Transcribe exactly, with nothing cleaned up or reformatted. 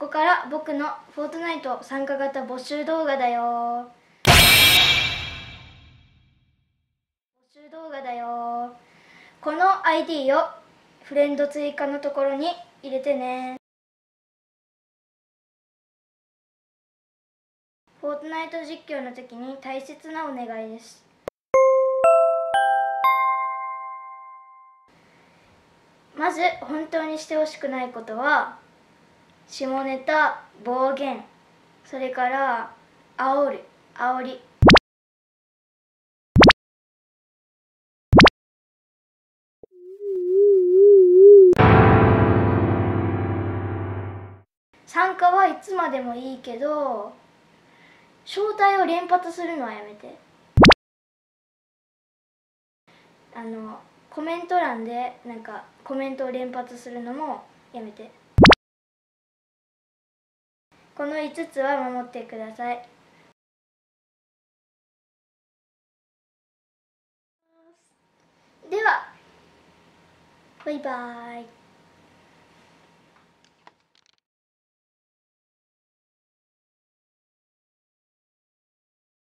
こから僕のフォートナイト参加型募集動画だよ。募集動画だよ。この アイディー をフレンド追加のところに入れてね。フォートナイト実況の時に大切なお願いです。まず本当にしてほしくないことは下ネタ、暴言、それから煽る、煽り。参加はいつまでもいいけど招待を連発するのはやめて。あのコメント欄でなんかコメントを連発するのもやめて。このいつつは守ってください。ではバイバーイ。